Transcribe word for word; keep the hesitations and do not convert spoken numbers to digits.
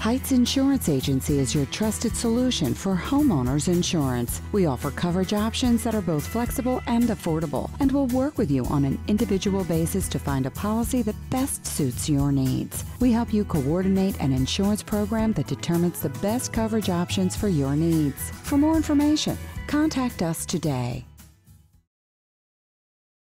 Heitz Insurance Agency is your trusted solution for homeowners insurance. We offer coverage options that are both flexible and affordable, and will work with you on an individual basis to find a policy that best suits your needs. We help you coordinate an insurance program that determines the best coverage options for your needs. For more information, contact us today.